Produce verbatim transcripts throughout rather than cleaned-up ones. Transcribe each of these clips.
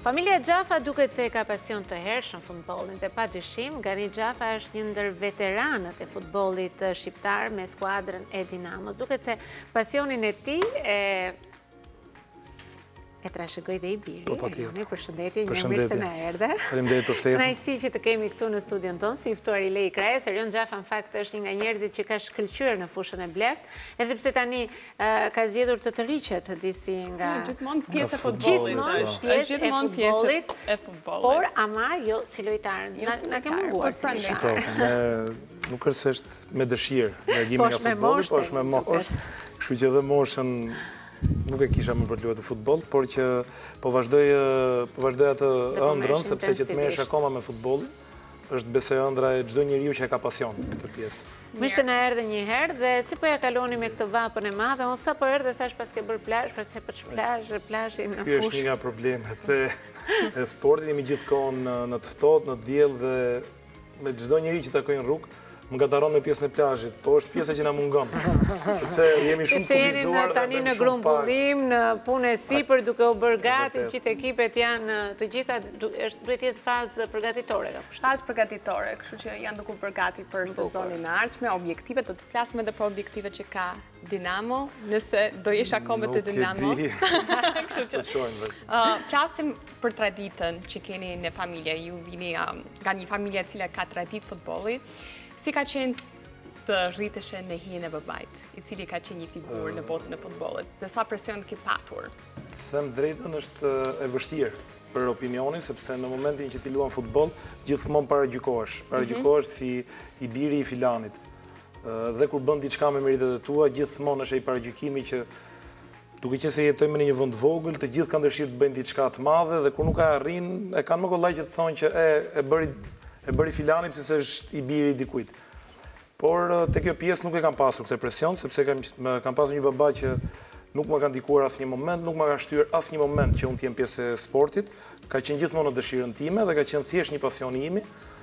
Familja Gjafa duket se ka pasion të hershëm futbollin dhe padyshim Gani Gjafa është një ndër veteranët e futbollit shqiptar me skuadrën e Dinamos. Duket se pasionin e tij e e trashëgoi dhe i biri. Po, patjetër. Joni, përshëndetje, një mirë se na erdhe. Faleminderit për ftesën. Kënaqësi që të kemi këtu në studion tonë si i ftuar i Lej Krajes. Erion Gjafa në fakt është një nga njerëzit që ka shkëlqyer në fushën e blert, edhe pse tani ka zgjedhur të të riqet disi nga gjithmonë pjesë e futbollit. Gjithmonë Gjithmonë pjesë e futbollit. Por ama jo si lojtar. Na ke munguar si lojtar. Nuk është se është me dëshirë, me gjimi nga futbolli, po është me moshë. Kështu që edhe moshën nuk e kisha më për luajtur futboll, por që po vazhdoj po vazhdoj atë ëndrrën sepse që të merresh akoma me futbollin, është besoj ëndra e çdo njeriu që e ka pasion këtë pjesë. Mirë se na erdhe një herë dhe si po ja kaloni me këtë vapën e madhe, unë sa po erdhe thash pas ke bërë plazh, pra se po të plazh, plazhi në fushë. Ky është një nga problemet e, e sportit, jemi gjithkohon në, në të ftohtë, në diell dhe me çdo njeri që takoj në rrugë më gataron me pjesën e plazhit, po është pjesa që na mungon. Sepse jemi shumë Sepse jeni tani në grumbullim, në punë e sipër duke u bërë gati, që ekipet janë të gjitha është duhet jetë fazë përgatitore ka kushtet. Fazë përgatitore, kështu që janë duke u bërë gati për sezonin e ardhshëm, objektive do të flasim edhe për objektivet që ka Dinamo, nëse do jesh akoma te Dinamo. Kështu që flasim për traditën që keni në familje, ju vini nga një familje e cila ka traditë futbolli. Si ka qenë të rriteshe në hijen e babait, i cili ka qenë një figurë në botën e futbollit, dhe sa presion ke patur? Të them drejtën është e vështirë për opinionin, sepse në momentin që ti luan futboll, gjithmonë paragjykohesh, paragjykohesh si i biri i filanit. Dhe kur bën diçka me meritet e tua, gjithmonë është ai paragjykimi që duke qenë se jetojmë në një vend vogël, të gjithë kanë dëshirë të bëjnë diçka të madhe dhe kur nuk e arrin, e kanë më kollaj që të thonë që e e bëri e bëri filani sepse është i biri i dikujt. Por te kjo pjesë nuk e kam pasur këtë presion, sepse kam kam pasur një baba që nuk më ka ndikuar asnjë moment, nuk më ka shtyrë asnjë moment që unë të jem pjesë e sportit, ka qenë gjithmonë në dëshirën time dhe ka qenë thjesht një pasion i imi.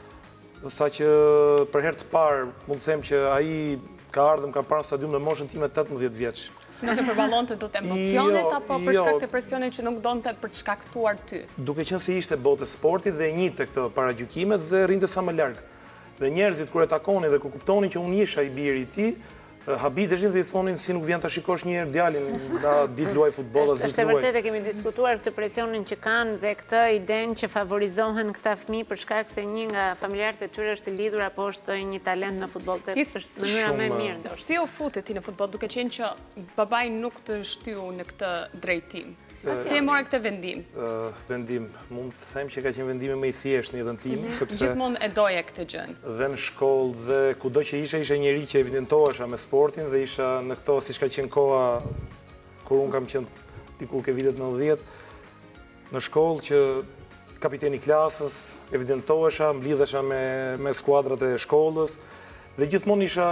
Saqë për herë të parë mund të them që ai ka ardhur ka parë në stadium në moshën time tetëmbëdhjetë vjeç. Nuk e përballonte dot emocionet apo për shkak të presionit që nuk donte për të shkaktuar ty? Duke qenë se ishte botë e sportit dhe e njihte këtë paragjykimet dhe rrinte sa më larg. Dhe njerëzit kur e takonin dhe kur kuptonin që unë isha i biri i tij, habiteshin dhe i thonin si nuk vjen ta shikosh një herë djalin nga ditë luaj futboll as ditë luaj. Është vërtet e kemi diskutuar këtë presionin që kanë dhe këtë idenë që favorizohen këta fëmijë për shkak se një nga familjarët e tyre është i lidhur apo është një talent në futboll. Këtë është mënyra më e mirë ndoshta. Si u futet ti në futboll duke qenë që babai nuk të shtyu në këtë drejtim? Si e morë këtë vendim? Vendim, mund të them që ka qenë vendimi më i thjeshtë në jetën time, sepse gjithmonë e doja këtë gjë. Dhe në shkollë dhe kudo që isha, isha njeri që evidentohesha me sportin dhe isha në këto siç ka qenë koha kur unë kam qenë diku ke vitet nëntëdhjetë, në shkollë që kapiteni i klasës, evidentohesha, mblidhesha me me skuadrat e shkollës dhe gjithmonë isha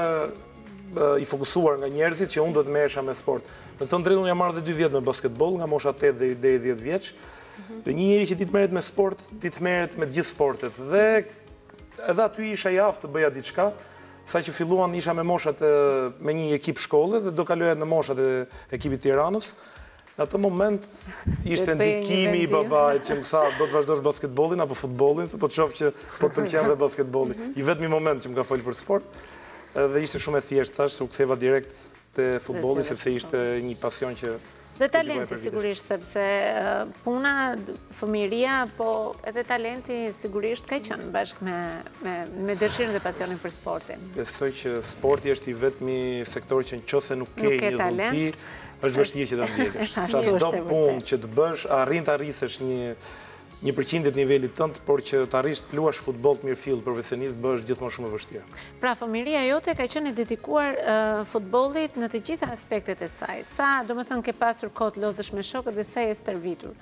i fokusuar nga njerëzit që unë do të merresha me sport. Në të drejtën jam marrë dhe dy vjet me basketboll, nga mosha tetë deri deri dhjetë vjeç. Dhe një njeri që ti të merret me sport, ti të merret me të gjithë sportet. Dhe edhe aty isha i aftë të bëja diçka, saqë filluan isha me moshat me një ekip shkolle dhe do kaloja në moshat e ekipit të Tiranës. Në atë moment ishte ndikimi i babait që më tha do të vazhdosh basketbollin apo futbollin, se po të shoh që po të pëlqen dhe basketbolli. I vetmi moment që më ka folë për sport. Dhe ishte shumë e thjeshtë, thash, se u ktheva direkt te futbolli sepse ishte një pasion që dhe talenti sigurisht sepse puna, fëmijëria, po edhe talenti sigurisht ka qenë bashkë me me me dëshirën dhe pasionin për sportin. Besoj që sporti është i vetmi sektor që nëse nuk ke një dhunti, është vështirë që ta ndjekesh. Sa do punë që të bësh, arrin të arrisësh një një përqindje të nivelit tënd, por që të arrish të luash futboll të mirëfillt profesionist bësh gjithmonë shumë e vështirë. Pra fëmijëria jote ka qenë e dedikuar futbollit në të gjitha aspektet e saj. Sa, domethënë, ke pasur kohë të lozësh me shokët dhe sa je stërvitur?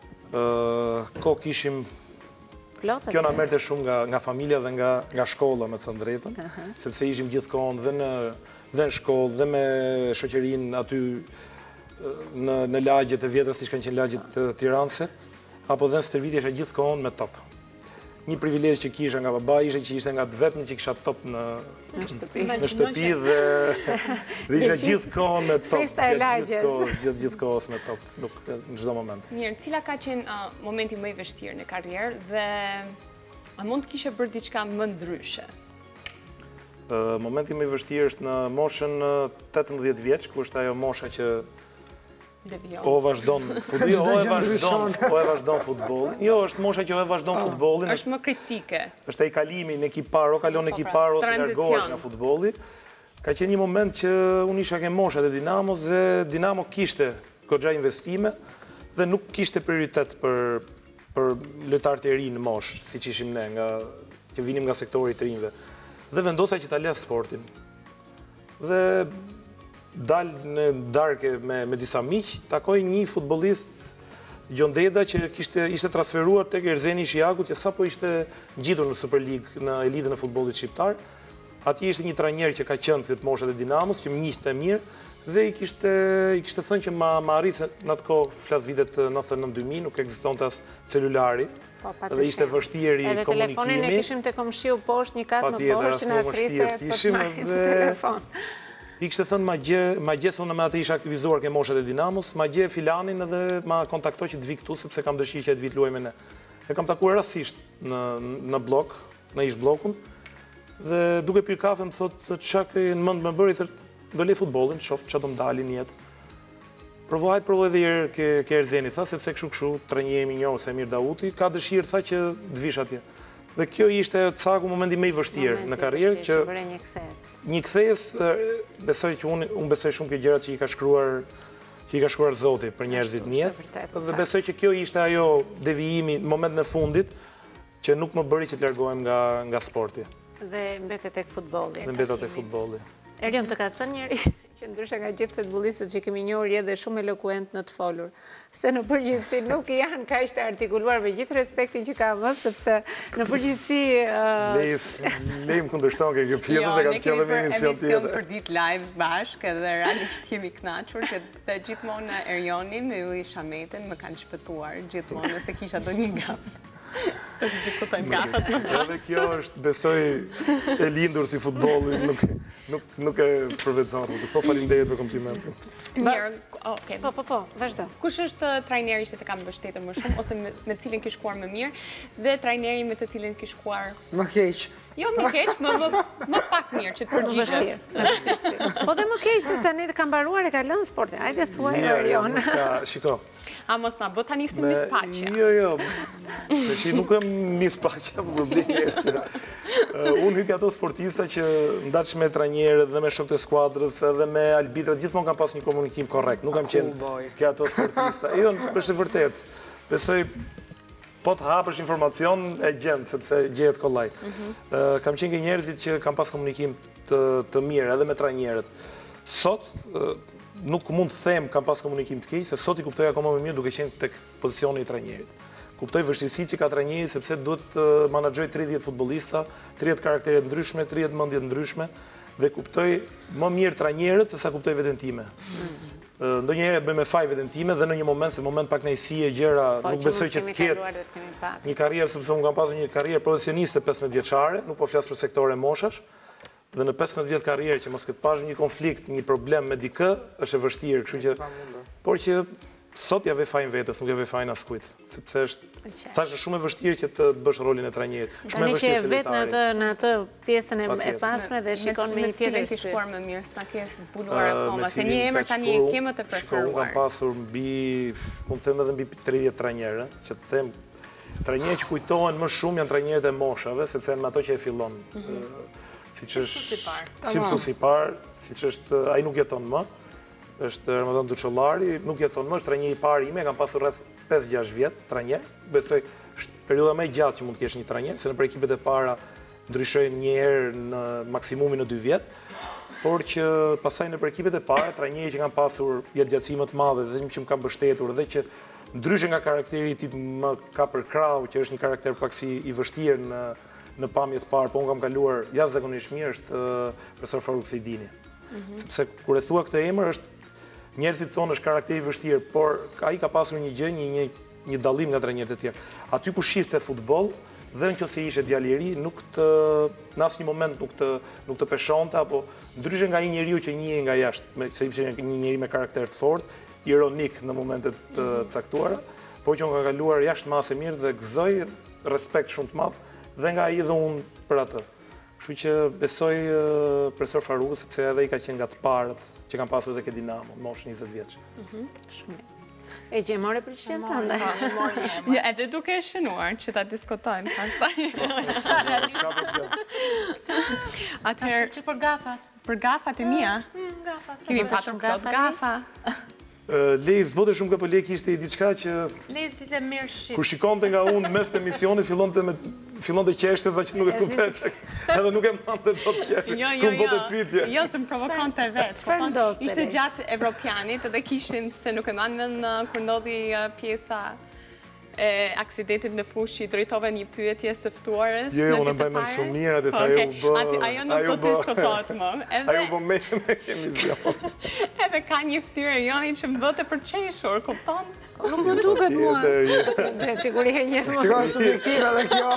Ë, kohë kishim Kjo na merrte shumë nga nga familja dhe nga nga shkolla, me të thënë drejtën, sepse ishim gjithkohon dhe në dhe në shkollë dhe me shoqërinë aty në në lagjet e vjetra siç kanë qenë lagjet të Tiranës. Apo dhe në stërvitje isha gjithkohon me top. një privilegj që kisha nga baba ishte që ishte nga të vetëm që kisha top në shtëpi në shtëpi dhe dhe isha gjithkohë me top. Festa e lagjes. Gjithë gjithkohës me top, nuk në çdo moment. Mirë, cila ka qenë momenti më i vështirë në karrierë dhe a mund të kishe bërë diçka më ndryshe? Momenti më i vështirë është në moshën tetëmbëdhjetë vjeç, ku është ajo mosha që o vazhdon futbolli, o e vazhdon, o e vazhdon futbollin. Jo, është mosha që o e vazhdon futbollin. Është më kritike. Është ai kalimi në ekipar, o kalon në ekipar ose largohesh nga futbolli. Ka qenë një moment që unë isha ke moshat e Dinamos dhe Dinamo kishte goxha investime dhe nuk kishte prioritet për për lojtarët e rinj në moshë, siç ishim ne, nga që vinim nga sektori i rinjve. Dhe vendosa që ta lë sportin. Dhe dalë në darke me, me disa miq, takoj një futbollist Gjon Deda që kishte, ishte transferuar tek Erzeni Shiaku, që sapo ishte ngjitur në Super League, në elitën e futbollit shqiptar. Atje ishte një trajner që ka qenë të moshat e Dinamos, që më njihte mirë dhe i kishte i kishte thënë që ma ma arritse në atë kohë, flas vitet nëntëdhjetë dy mijë, dy mijë, nuk ekzistonte as celulari. Po, dhe ishte vështirë i komunikimi. Edhe telefonin e kishim te komshiu poshtë, një kat më poshtë që na thrisë po marrim telefon. I kishte thënë ma gje, ma gje se unë me atë isha aktivizuar ke moshat e Dinamos, ma gje filanin edhe ma kontaktoj që të vi këtu, sepse kam dëshirë që të vi të luaj me ne. E kam takuar rastisht në, në blok, në ish blokun, dhe duke pirë kafe më thotë, çka ke në mend më bëri, thotë, do le futbollin, shoh çfarë do më dalin jetë. Provoj, provoj edhe herë ke, ke Erzeni, tha, sepse kështu kështu, trajneri i njohur Semir Dauti, ka dëshirë tha që të vish atje. Dhe kjo ishte caku momenti më i vështirë në karrierë që një kthes. Një kthes, besoj që unë unë besoj shumë ke gjërat që i ka shkruar që i ka shkruar Zoti për njerëzit në jetë. Dhe besoj që kjo ishte ajo devijimi në momentin e fundit që nuk më bëri që të largohem nga nga sporti. Dhe mbetet tek futbolli. Dhe mbetet tek futbolli. Erion, të ka thënë njëri që ndryshe nga gjithë futbollistët që kemi njohur je dhe shumë elokuent në të folur. Se në përgjithësi nuk janë kaq të artikuluar me gjithë respektin që kam, sepse në përgjithësi lejm kundërshton ke kjo pjesë se kam qenë në emision tjetër. Emision për ditë live bashkë edhe realisht jemi kënaqur që të gjithmonë Erioni me Ylli Shametin më kanë shpëtuar gjithmonë nëse kisha ndonjë gaf. Është diskutojmë gafat më pas. Edhe kjo është, besoj, e lindur si futbolli, nuk nuk nuk e përvetëson. Po faleminderit për komplimentin. Mirë, okay. Po, po, po, vazhdo. Kush është trajneri që të ka mbështetur më shumë ose me, me cilin ke shkuar më mirë dhe trajneri me të cilin ke shkuar më keq? Jo më keq, më, më, më pak mirë që të përgjigjesh. Vështirë. Po dhe më keq se sa ne të kam mbaruar e ka lënë sportin. Hajde thuaj Erion. Shiko. A mos na bë tani si mispaqja. Jo, jo. Se shi nuk jam mispaqja, por problemi është që unë hyj ato sportista që ndaç me trajnerët dhe me shokët e skuadrës edhe me arbitrat gjithmonë kam pas një komunikim korrekt. Nuk kam qenë ke ato sportista. Jo, nuk është e vërtet. Besoj po të hapësh informacion e gjen sepse gjehet kollaj. Kam qenë ke njerëzit që kam pas komunikim të të mirë edhe me trajnerët. Sot nuk mund të them kam pas komunikim të keq, se sot i kuptoj akoma më mirë duke qenë tek pozicioni i trajnerit. Kuptoj vështirësitë që ka trajneri sepse duhet të menaxhoj tridhjetë futbollista, tridhjetë karaktere të ndryshme, tridhjetë mendje të ndryshme dhe kuptoj më mirë trajnerët se sa kuptoj veten time. Ndonjëherë bëj me faj veten time dhe në një moment se moment pak kënaqësie gjëra, nuk besoj që të ketë një karrierë sepse unë kam pasur një karrierë profesioniste pesëmbëdhjetë vjeçare, nuk po flas për sektore moshash. Dhe në pesëmbëdhjetë vjet karrierë që mos ketë pash një konflikt, një problem me dikë, është e vështirë, kështu që por që sot ja ve fajin vetes, nuk ja ve fajin askujt, sepse është thashë shumë e vështirë që të bësh rolin e trajnerit. Shumë e vështirë se vetë në atë në atë pjesën e pasme dhe shikon me një tjetër si shkuar më mirë, s'na ke zbuluar akoma, se një emër tani e ke më të preferuar. Unë kam pasur mbi, mund të them edhe mbi tridhjetë trajnerë, që të them trajnerë që kujtohen më shumë janë trajnerët e moshave, sepse janë ato që e fillon. Siç është si mësuesi i parë, siç është ai nuk jeton më. Është Ramazan Duçollari, nuk jeton më, është trajneri i parë ime, kam pasur rreth pesë gjashtë vjet trajner. Besoj është periudha më e gjatë që mund të kesh një trajner, se nëpër ekipet e para ndryshojnë një herë në maksimumin në dy vjet. Por që pastaj nëpër ekipet e para trajneri që kanë pasur jetëgjatësi më të madhe dhe që më kanë mbështetur dhe që ndryshe nga karakteri i tij më ka përkrau, që është një karakter pak si i vështirë në në pamje të parë, po unë kam kaluar jashtëzakonisht mirë, është profesor Faruk Sejdini. Sepse kur e thua këtë emër është njerëzit thonë është karakteri i vështirë, por ai ka pasur një gjë, një një, një dallim nga trajnerët e tjerë. Aty ku shifte futboll, dhe nëse ishe djalë i ri, nuk të në asnjë moment nuk të nuk të peshonte, apo ndryshe nga një njeriu që njihet nga jashtë, se ishte një njeri me karakter të fortë, ironik në momentet të caktuara, por që unë ka kaluar jashtë masë mirë dhe gëzoj respekt shumë të madh dhe nga ai dhe unë për atë. Kështu që besoj profesor Faruk, sepse edhe i ka qenë nga të parët që kanë pasur edhe ke Dinamo, në moshë njëzet vjeç. Shumë. E që e more për që të ndë? Ja, edhe duke e shënuar që ta diskutojmë pastaj. Atëherë që për gafat? Për gafat e mia? Gafat. Kemi pasur plot gafa. Lej, zbote shumë ka për Lej kishte i diçka që... Lej, s'dite mirë shqip. Kur shikonte nga unë mes të emisionit, fillon të me... fillon të qeshte, sa që nuk e kuptoj që... Edhe nuk e mante do të qeshte. Jo, jo, jo. Jo, se më provokon të vetë. Ishte gjatë Evropianit edhe kishin, se nuk e mandën kur ndodhi pjesa e aksidentit në fushë që i drejtove një pyetje së ftuarës. Jo, unë e bëj me shumë mirë, atë sa ajo u bë... Ajo nuk do të diskutohet më. Ajo u bë me emision. Edhe ka një ftyrë e joni që më bëte për qeshur, kupton? Nuk më duket mua. Dhe siguri e një mua. Shko subjektive dhe kjo.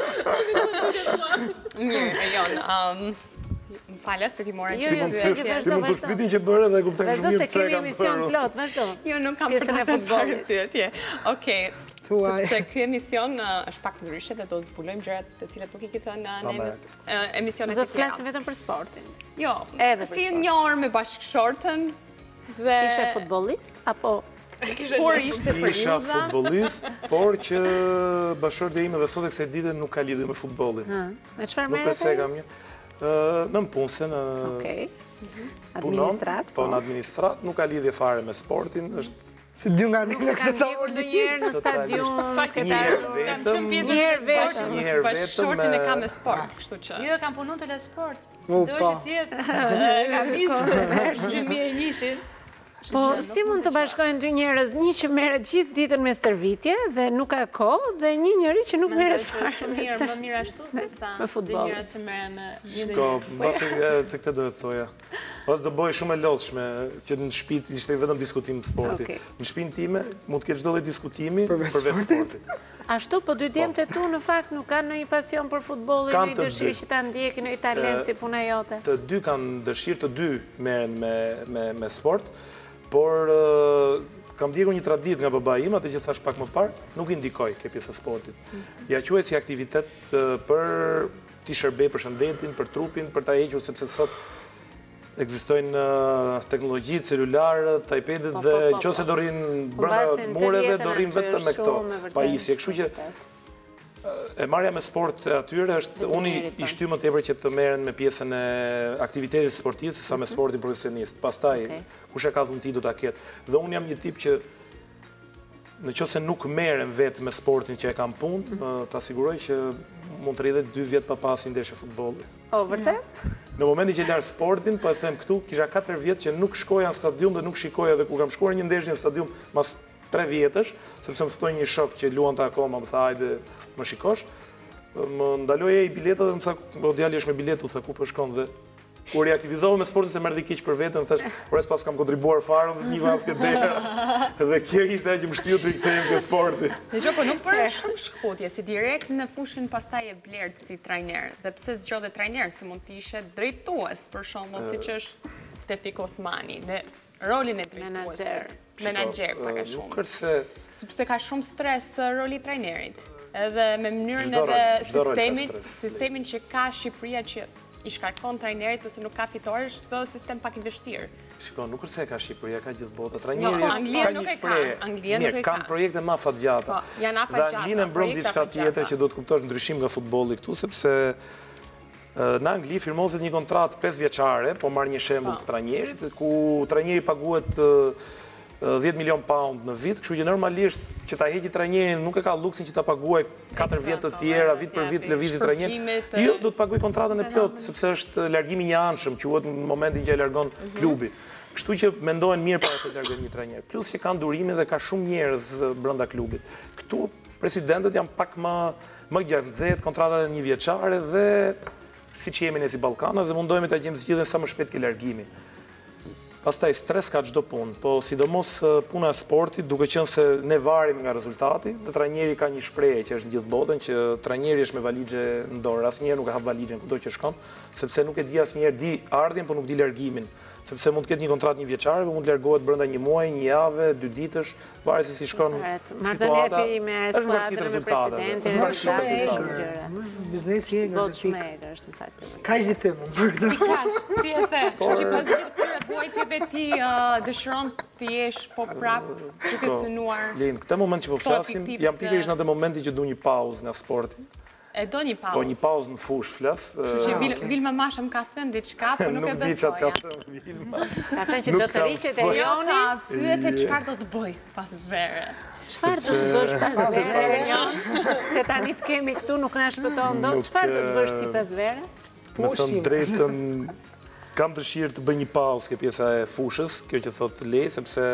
Mirë, e jonë. Më falja se ti mora që Ti mund të shpytin që bërë dhe kuptem shumë mirë pëse e kam bërë. Vazhdo se kemi emision plot, vazhdo. Jo, nuk kam përgatën parë pyetje. Okej, sepse ky emision është pak ndryshe dhe do zbulojmë gjërat të cilat nuk i ke thënë në emisionet e tjera. Do të flasim vetëm për sportin. Jo, si një orë me bashkëshortën dhe... Ishe futbolist, apo... Por ishte për Isha futbolist, por që bashkëshortja ime dhe sot e kësaj dite nuk ka lidhje me futbollin. Me çfarë Nuk merret? pse kam një. Në më punëse, në administrat, po në administrat, nuk ka lidhje fare me sportin, është... Si dy nga një në Kanë ndjekur ndonjëherë në stadium, Njëherë vetëm, njëherë vetëm. njëherë vetëm... Bashkëshortën e ka me sport, kështu që... Jo, kam punu të le sport. Si U, do po. që tjetë, ka misë, dy mijë e njëshin. Po, si mund të bashkojnë dy njerëz, një që merret gjithë ditën me stërvitje dhe nuk ka kohë, dhe një njeri që nuk merret fare Shumë me mirë, më stërvitje. mirë ashtu se sa Me futboll. dy njëra që merren me një dhe Shko, një. basi të këtë do të thoja. Pas do bëj shumë e lodhshme, që në shtëpi ishte vetëm diskutim të sportit. Okej. Në shtëpinë time mund të ketë çdo lloj diskutimi përveç sportit. Ashtu, po dy djemët e tu në fakt nuk kanë ndonjë pasion për futbollin, Kanë ndonjë të dëshirë dy. që ta ndjekin, ndonjë talent si puna jote. Të dy kanë dëshirë, të dy merren me me me sport, por uh, kam ndjekur një traditë nga baba im, atë që thash pak më parë, nuk i ndikoj kjo pjesë e sportit. Ja quhet si aktivitet uh, për t'i shërbej për shëndetin, për trupin, për ta hequr, sepse sot ekzistojnë uh, teknologji, celularët, iPad-et dhe nëse do rrin brenda mureve, do rrin vetëm me këto pajisje. Kështu që e marrja me sport e atyre është, unë i shty më tepër që të merren me pjesën e aktivitetit sportiv, se sa me sportin profesionist. Pastaj, kush e ka dhunti do ta ketë. Dhe unë jam një tip që në qoftë se nuk merrem vetë me sportin që e kam punë, të siguroj që mund të rridhet dy vjet pa pasur ndeshje futbolli. O, vërtet? Në momentin që larg sportin, po e them këtu, kisha katër vjet që nuk shkoja në stadium dhe nuk shikoja, dhe ku kam shkuar një ndeshje në stadium mas tre vjetësh, sepse më ftoi një shok që luante akoma, më tha hajde më shikosh. Më ndaloi ai biletën dhe më tha, "O djali është me biletë", u tha, "Ku po shkon?" Dhe kur riaktivizova me sportin se më erdhi keq për veten, thash, "Por pas kam kontribuar fare, unë s'njih vasket dera." Dhe kjo ishte ajo që më shtiu të rikthehem ke sporti. Dgjoj, po nuk bërë shumë shkputje, si direkt në fushën pastaj e blert si trajner. Dhe pse zgjodhe trajner, se mund të ishe drejtues, për shembull, siç është Tefik Osmani, në rolin e drejtuesit. Menaxher, pak a shumë. Nuk është se Sepse ka shumë stres roli i trajnerit. Edhe me mënyrën Çdo rol, edhe çdo rol ka sistemin, stres. sistemin që ka Shqipëria që i shkarkon trajnerit ose nuk ka fitores, është sistem pak i vështirë. Shiko, nuk është se ka Shqipëria, ka gjithë bota. Jo, Trajneri po, është Anglia ka nuk një e ka. shprehje. Anglia nuk e Mirë, ka. kanë projekte më afatgjata. Po, janë Dhe afatgjata, Anglinë e mbrëm projekte diçka afatgjata. tjetër që do të kuptosh ndryshim nga futbolli këtu, sepse në Angli firmoset një kontratë pesë vjeçare, po marr një shembull të trajnerit, ku trajneri paguhet dhjetë milion pound në vit, kështu që normalisht që ta heqi trajnerin nuk e ka luksin që ta paguaj katër vjet të tjera, vit për vit lëvizit trajner. Jo, do të paguaj kontratën e plot, sepse është largimi një anshëm, quhet në momentin që e largon klubi. Kështu që mendohen mirë para se të largojnë një trajner. Plus që kanë durime dhe ka shumë njerëz brenda klubit. Këtu presidentët janë pak më më gjatë nxehtë, kontratat e një vjeçare dhe siç jemi ne si Ballkanët dhe mundohemi ta gjejmë zgjidhjen sa më shpejt ke largimi. Pastaj stres ka çdo punë, po sidomos puna e sportit, duke qenë se ne varim nga rezultati, dhe trajneri ka një shprehje që është në gjithë botën që trajneri është me valixhe në dorë, asnjëherë nuk e hap valixhen kudo që shkon, sepse nuk e di asnjëherë di ardhjen, po nuk di largimin. Sepse mund të ketë një kontratë një vjeçare, por mund të largohet brenda një muaji, një jave, dy ditësh, varet se si shkon situata. Marrëdhënieti me skuadrën, me presidentin, rezultati shumë gjëra. Biznesi e Botë shumë e është në fakt. Ka i gjithë më për këtë. Ti kash, ti e the, që pas gjithë këtyre vuajtjeve ti dëshiron të jesh po prap duke synuar. Lind, këtë moment që po flasim, jam pikërisht në atë momenti që du një pauzë nga sporti. E do një pauzë. Po një pauzë në fush flas. Kështu që Vilma Masha më ka thënë diçka, po nuk e besoja. Nuk di çfarë ka thënë Vilma. Ka thënë që do të riqet e Joni. Ka pyete çfarë do të bëj pas zvere. Çfarë do të bësh pas zvere, Jon? Se tani të kemi këtu nuk na shpëton dot. Çfarë do të bësh ti pas zvere? Me thënë drejtën, kam dëshirë të bëj një pauzë ke pjesa e fushës, kjo që thotë le, sepse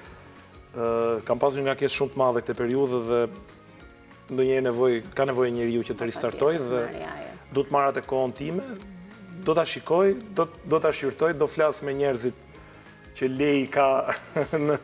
kam pasur një ngarkesë shumë të madhe këtë periudhë dhe ndonjëherë nevoj, ka nevojë njeriu që të ristartoj dhe do të marr atë kohën time, do ta shikoj, do do ta shqyrtoj, do flas me njerëzit që Lej ka në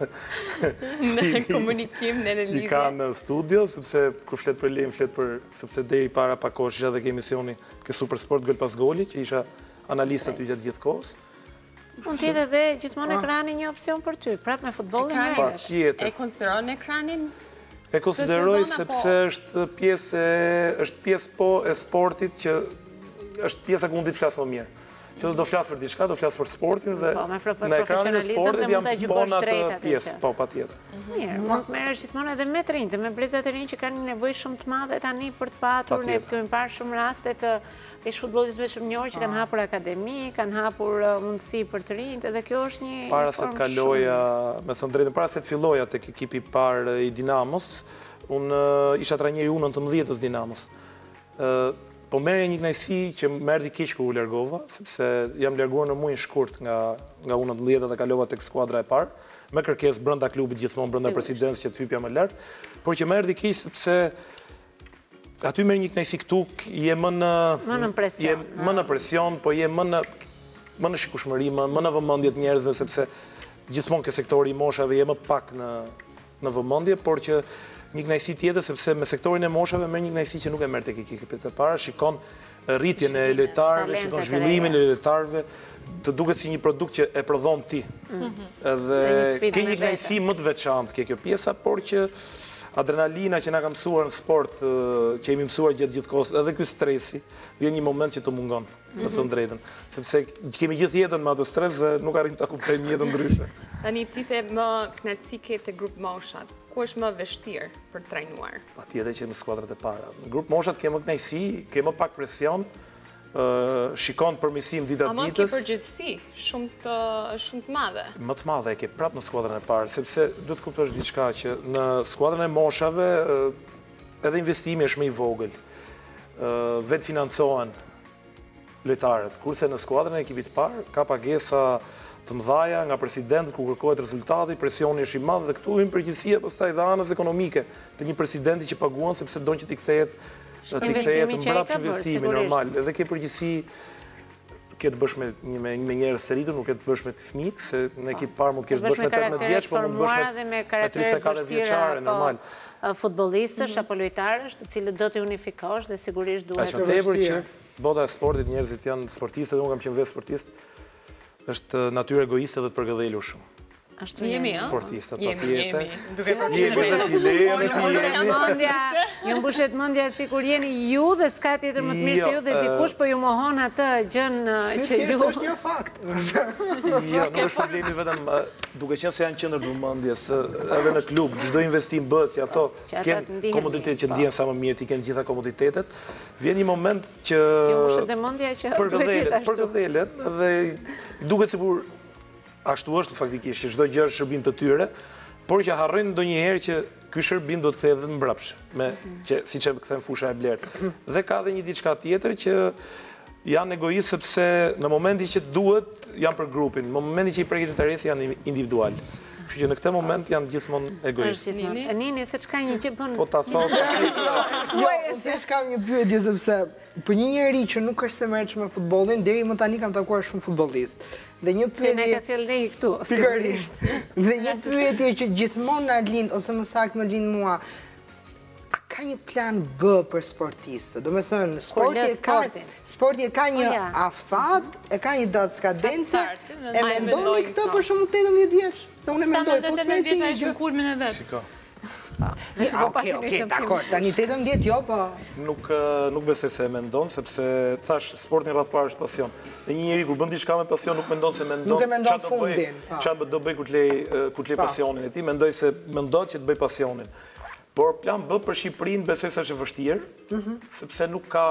në komunikim në lidhje. I ka në studio, sepse kur flet për Lej, flet për sepse deri para pak kohësh isha edhe ke emisioni ke Supersport gol pas goli, që isha analist aty gjatë gjithë kohës. Mund të jetë edhe gjithmonë ekrani një opsion për ty, prapë me futbollin e Ekrani, tjetër. E konsideron ekranin? E konsideroj sepse është pjesë është pjesë po e sportit që është pjesa ku mund të flas më mirë. Që do flas për diçka, do flas për sportin dhe në ekranin e sportit jam po në atë pjesë, po patjetër. Mirë, mund të merresh gjithmonë edhe me të rinjtë, me brezat e rinj që kanë një nevojë shumë të madhe tani për të patur, ne kemi parë shumë raste të ish futbollistëve shumë njohur që kanë hapur akademi, kanë hapur mundësi për të rinjt, edhe kjo është një para se të kaloja, me thënë drejtën, para se të filloja tek ekipi i parë i Dinamos, unë isha trajneri u nëntëmbëdhjetës Dinamos. Po merrja një kënaqësi që më erdhi keq kur u largova, sepse jam larguar në muajin shkurt nga nga u nëntëmbëdhjeta dhe kalova tek skuadra e parë, me kërkesë brenda klubit gjithmonë brenda presidencës që të hypja më lart, por që më erdhi keq sepse aty merr një kënaqësi këtu, je më në më në presion. Je më në presion, po je më në më në shikueshmëri, më, më në vëmendje të njerëzve sepse gjithmonë ke sektori i moshave je më pak në në vëmendje, por që një kënaqësi tjetër sepse me sektorin e moshave merr një kënaqësi që nuk e merr tek ekipet e para, shikon rritjen e lojtarëve, shikon zhvillimin e lojtarëve, të duket si një produkt që e prodhon ti. Edhe ke një kënaqësi më të veçantë ke kjo pjesa, por që adrenalina që na ka mësuar në sport, që jemi mësuar gjatë gjithë kohës, edhe ky stresi, vjen një moment që të mungon, me të thënë drejtën, sepse kemi gjithë jetën me atë stres dhe nuk arrim ta kuptojmë jetën ndryshe. Tani ti the më kënaqësi ke te grup moshat. Ku është më vështirë për të trajnuar? Patjetër që në skuadrat e para. Në grup moshat ke më kënaqësi, ke më pak presion, shikon përmirësim dita ditës. Ama ke përgjegjësi shumë të shumë të madhe. Më të madhe e ke prapë në skuadrën e parë, sepse duhet të kuptosh diçka që në skuadrën e moshave edhe investimi është më i vogël. Vetë financohen lojtarët, kurse në skuadrën e ekipit të parë ka pagesa të mëdhaja nga presidenti ku kërkohet rezultati, presioni është i madh dhe këtu hyn përgjegjësia pastaj dhe anës ekonomike të një presidenti që paguan sepse don që t'i kthehet t'i kthehet mbrapsht investimi normal. Edhe ke përgjegjësi ke të bësh me me me njerëz të rritur, nuk ke të bësh me të fëmijë, se në ekip parë mund të kesh bësh me tetëmbëdhjetë vjeç, po mund të bësh me karaktere të vështira normal. Futbollistësh apo lojtarësh, të cilët do të unifikosh dhe sigurisht duhet të tepër që bota e sportit njerëzit janë sportistë dhe unë kam qenë vetë sportist. Është natyrë egoiste dhe të përgëdhelur shumë. Ashtu jemi, ëh? Sportistat, Jemi, patjetër. jemi. Duke Ju mbushet mendja sikur jeni ju dhe s'ka tjetër më të mirë se ju dhe dikush po ju mohon atë gjën që ju. Kjo është një fakt. Jo, nuk është problemi vetëm duke qenë se janë qendër vëmendjes, edhe në klub çdo investim bëhet që ato kanë komoditet që ndihen sa më mirë, ti kanë gjitha komoditetet. Vjen një moment që ju mbushet dhe mendja që duhet të jetë ashtu. Përgëdhelet dhe duket sikur ashtu është faktikisht që çdo gjë është shërbim të tyre, por që harrojnë ndonjëherë që ky shërbim do të kthehet edhe mbrapsht, me që siç e kthen fusha e blerë. Dhe ka edhe një diçka tjetër që janë egoist sepse në momentin që duhet janë për grupin, në momentin që i preket interesi janë individual. Kështu që në këtë moment janë gjithmonë egoist. Është gjithmonë. Nini, se çka një gjë bën. Po ta thotë. Jo, unë thjesht kam një pyetje sepse për një njeri që nuk është se merresh me futbollin, deri më tani kam takuar shumë futbollistë. Dhe një pyetje... Se ne ka sjell lei këtu, sigurisht. Dhe një pyetje që gjithmonë na lind, ose më saktë më lind mua, a ka një plan B për sportistë? Do me thënë, sporti e ka, sporti e ka një afat, e ka një datë skadence, e mendoni këtë për shumë tetëmbëdhjetë vjeç? Se unë e mendoj, po s'me e thënë një kulmin e vetë. Shiko. Okej, okej, dakor, tani tetëmbëdhjetë jo, po... Nuk besoj se e mendon, sepse thash, sportin rreth parë është pasion. Dhe një njeri kur bën diçka me pasion nuk mendon se mendon... Nuk e mendon fundin. Çfarë do bëj kur të lej pasionin e tij, mendoj se mendon që të bëj pasionin. Por plan B për Shqipërinë besoj se është e vështirë, sepse nuk ka...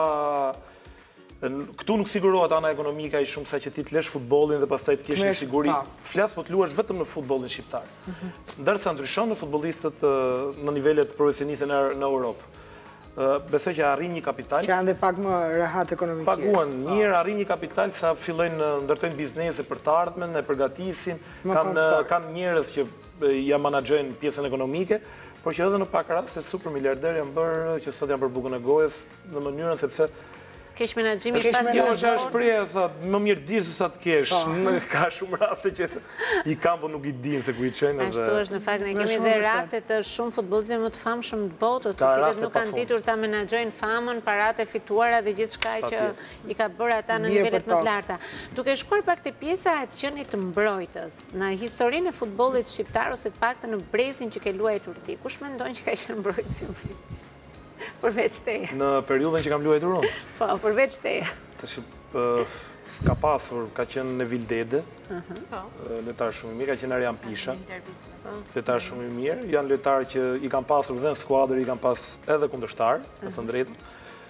Këtu nuk sigurohet ana ekonomike aq shumë sa që ti të lesh futbollin dhe pastaj të kesh një siguri. Flas po të luash vetëm në futbollin shqiptar. Ndërsa ndryshon në futbollistët në nivelet profesioniste në Europë. Besoj që arrin një kapital. Që janë dhe pak më rehat ekonomikisht. Paguan mirë, arrin një kapital sa fillojnë ndërtojnë biznese për të ardhmen, e përgatisin, kanë kanë njerëz që ja menaxhojnë pjesën ekonomike. Por që edhe në pak raste super miliarderë janë bërë, që sot janë bërë bukën e gojës, në mënyrën sepse... Kesh menaxhimi është pasion. Jo, është shprehje, thot, më mirë dirë se sa të kesh. Ka shumë raste që i kam, po nuk i dinë se ku i qenë. Ashtu është, në fakt, ne kemi dhe raste të shumë futbollistëve më të famshëm të botës, të cilët nuk kanë ditur ta menaxhojnë famën, paratë e fituara dhe gjithçka që i ka bërë ata në nivelet më të larta. Duke shkuar pak te pjesa e të qenit të mbrojtës, në historinë e futbollit shqiptar ose të paktën në brezin që ke luajtur ti, kush mendon që ka qenë mbrojtës i mri? Përveç teje. Në periudhën që kam luajtur unë? Po, përveç teje. Ka pasur, ka qenë Nevil Dede, lojtar shumë i mirë, ka qenë Arjan Pisha, lojtar shumë i mirë, janë lojtarë që i kam pasur dhe në skuadër, i kam pas edhe kundërshtar, në thënë drejtën.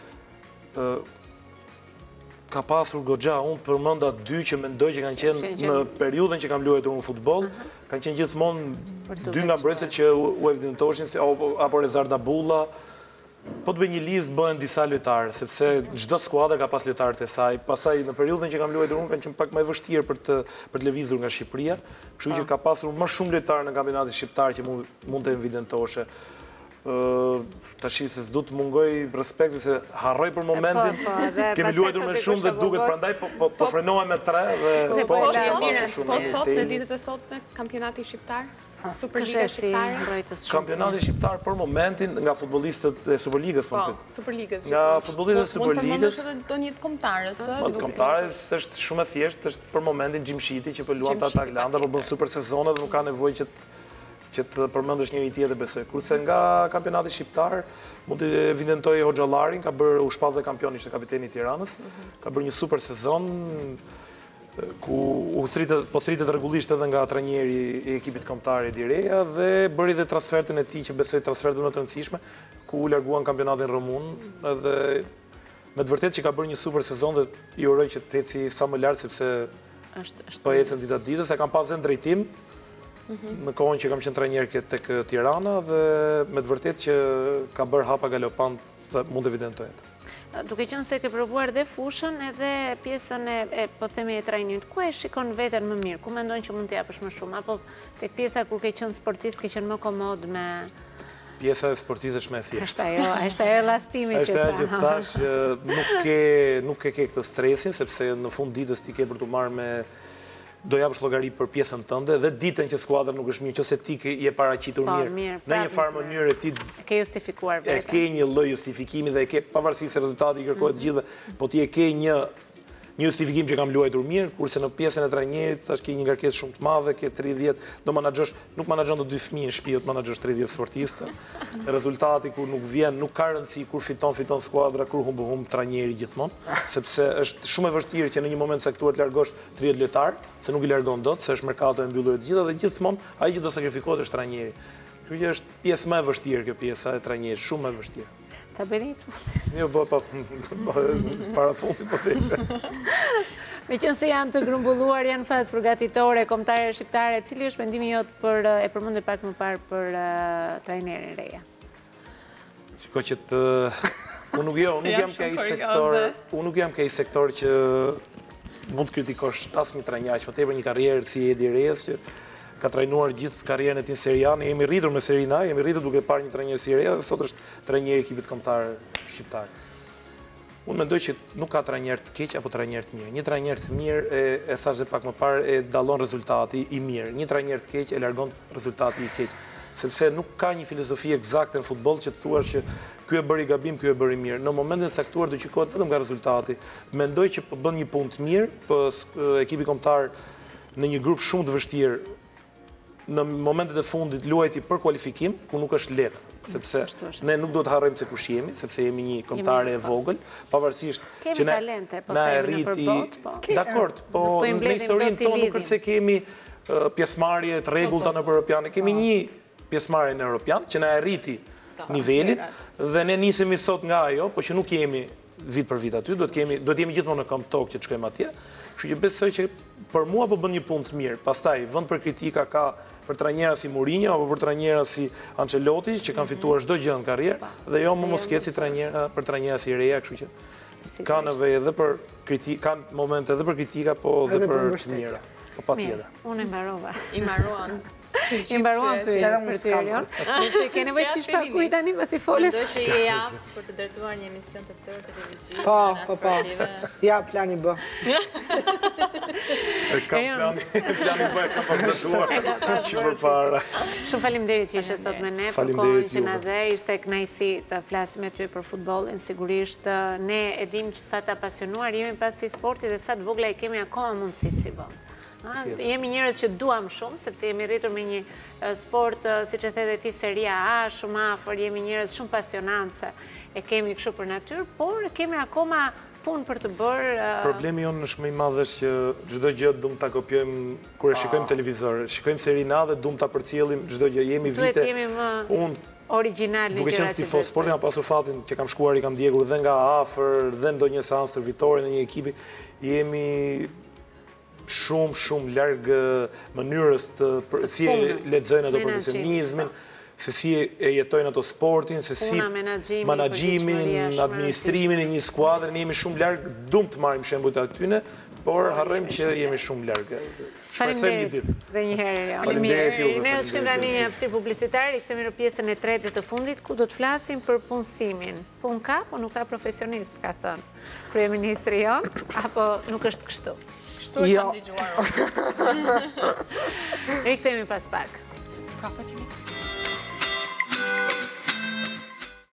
Ka pasur goxha, unë përmenda dy që mendoj që kanë qenë në periudhën që kam luajtur unë futboll, kanë qenë gjithmonë dy nga mbrojtësit që u evidentoshin, apo Rezar Dabulla. Po të bëj një listë bëhen disa lojtarë, sepse çdo skuadër ka pas lojtarët e saj. Pastaj në periudhën që kam luajtur unë kanë qenë pak më e vështirë për të për të lëvizur nga Shqipëria, kështu që ka pasur më shumë lojtarë në kampionatin shqiptar që mund të evidentoshe. Tash se s'do të mungoj respekt se harroj për momentin. Kemi luajtur me shumë dhe duket prandaj po frenohem me tre dhe po po sot në ditët e sotme kampionati shqiptar? Superliga shqiptare? Kampionati shqiptar për momentin nga futbollistët e Superligës. Po, Superligës. Nga futbollistët e Superligës. Mund përmendosh edhe do një të kombëtarës. Kombëtarës është shumë e thjeshtë, është për momentin Gjimshiti që po luan te Atalanta, po bën super sezone dhe nuk ka nevojë që që të përmendësh njëri tjetër besoj. Kurse nga kampionati shqiptar mund të evidentoj Hoxhallarin, ka bërë u shpall dhe kampion, ishte kapiteni i Tiranës, ka bërë një super sezon ku u thritet, po thritet rregullisht edhe nga trajneri i ekipit kombëtar Edi Reja dhe bëri dhe transfertin e tij që besoj transfertin më të rëndësishme, ku u larguan kampionatin rumun, edhe me të vërtetë që ka bërë një super sezon dhe i uroj që të eci sa më lart sepse po ecën ditë ditës, e kam pasur në drejtim në kohën që kam qenë trajner tek Tirana dhe me të vërtetë që ka bërë hapa galopant dhe mund të evidentohet. Duke qenë se ke provuar dhe fushën edhe pjesën e, po themi, e trajnimit, ku e shikon veten më mirë? Ku mendon që mund të japësh më shumë? Apo tek pjesa kur ke qenë sportist, ke qenë më komod me... Pjesa e sportist është më e thjeshtë. Është ajo, është ajo llastimi që ta. Është ajo që thash, nuk ke nuk e ke këtë stresin, sepse në fund ditës ti ke për të marrë me do japësh llogari për pjesën tënde dhe ditën që skuadra nuk është mirë, nëse ti je paraqitur mirë, në një farë mënyrë ti ke justifikuar vetë. E ke një lloj justifikimi dhe e ke pavarësisht se rezultati i kërkohet gjithë, po ti e ke një një justifikim që kam luajtur mirë, kurse në pjesën e trajnerit thash ke një ngarkesë shumë të madhe, ke tridhjetë, do menaxhosh, nuk menaxhon të dy fëmijë në shtëpi, do menaxhosh tridhjetë sportistë. Rezultati kur nuk vjen, nuk ka rëndësi kur fiton, fiton skuadra, kur humb humb trajneri gjithmonë, sepse është shumë e vështirë që në një moment caktuar të largosh tridhjetë lojtar, se nuk i largon dot, se është merkato e mbyllur të gjitha dhe gjithmonë ai që do sakrifikohet është trajneri. Kjo që është pjesë më e vështirë kjo pjesa e trajnerit, shumë më e vështirë. Ta bëni të fundit. Jo, po, po, para fundit, po të Me qënë se janë të grumbulluar, janë fazë përgatitore, kombëtare shqiptare, cili është mendimi jot për, e përmendur pak më parë për trajnerin Reja? Shiko që të... Unë nuk jo, unë nuk jam këj sektor, unë nuk jam këj sektor që mund të kritikosh asë një trajner, që më tepër një karrierë si Edi Rejas, që ka trajnuar gjithë karrierën e tij në Serie A, ne jemi rritur me Serie A, jemi rritur duke parë një trajner Serie A dhe sot është trajneri i ekipit kombëtar shqiptar. Unë mendoj që nuk ka trajner të keq apo trajner të mirë. Një trajner të mirë e, e thashë pak më parë e dallon rezultati i mirë. Një trajner të keq e largon rezultati i keq. Sepse nuk ka një filozofi eksakte në futboll që të thuash që ky e bëri gabim, ky e bëri mirë. Në momentin e caktuar do gjykohet vetëm nga rezultati. Mendoj që po bën një punë të mirë, po ekipi kombëtar në një grup shumë të vështirë. Në momentet e fundit luajti për kualifikim, ku nuk është lehtë, sepse ne nuk do të harrojmë se kush jemi, sepse jemi një kombëtare e vogël, pavarësisht që ne na rriti. Dakord, po në historinë tonë nuk është se kemi pjesëmarrje të rregullta në Europiane, kemi një pjesëmarrje në Europian që na rriti nivelin dhe ne nisemi sot nga ajo, po që nuk jemi vit për vit aty, do të kemi do të jemi gjithmonë në këmbë tokë që të shkojmë atje. Kështu që besoj që për mua po bën një punë të mirë. Pastaj vend për kritika ka për trajnera si Mourinho apo për trajnera si Ancelotti që kanë fituar çdo gjë në karrierë dhe jo më mos ketë si trajnera për trajnera si Reja, kështu që ka nevojë edhe për kritikë, kanë momente edhe për kritika, po edhe për të mira. Po patjetër. Unë e mbarova. I mbaruan. I mbaruan për ty, Elion. Nëse ke nevojë të kish pakuj tani pasi folë. Mendoj që je aftë për të drejtuar një emision të tërë televiziv. Po, po, po. Ja, plani B. Kam plani, plani B ka përndëshuar që përpara. Shumë faleminderit që ishe sot me ne, për kohën që na dhe, ishte kënaqësi të flasim me ty për futbollin. Sigurisht ne e dim që sa të apasionuar jemi pas këtij sporti dhe sa të vogla i kemi akoma mundësitë si vend. Jemi njerëz që duam shumë, sepse jemi rritur me një sport, siç e the ti, Seria A, shumë afër, jemi njerëz shumë pasionantë, e kemi kështu për natyrë, por kemi akoma punë për të bërë. Problemi jonë është më i madh është që çdo gjë duam ta kopjojmë kur e shikojmë televizor. Shikojmë Serie A dhe duam ta përcjellim çdo gjë. Jemi vite. Duhet jemi më origjinal në gjërat. Duke qenë si fos sporti, kam pasur fatin që kam shkuar, i kam ndjekur dhe nga afër, dhe ndonjë seancë servitore në një ekipi. Jemi shumë, shumë largë mënyrës të si e lexojnë ato profesionizmin, se si e jetojnë ato sportin, se si menaxhimin, administrimin e një skuadre, ne jemi shumë largë, dum të marrim shembujt atyne, por harrojmë që jemi shumë largë. Shpresojmë një ditë. Dhe një herë. Faleminderit ju. Ne do të shkojmë tani një hapësirë publicitare, kthehemi në pjesën e tretë të fundit ku do të flasim për punësimin. Punë ka, po nuk ka profesionist, ka thënë kryeministri jon, apo nuk është kështu? Kështu e kam dëgjuar. Rikthehemi pas pak. Prapë kemi.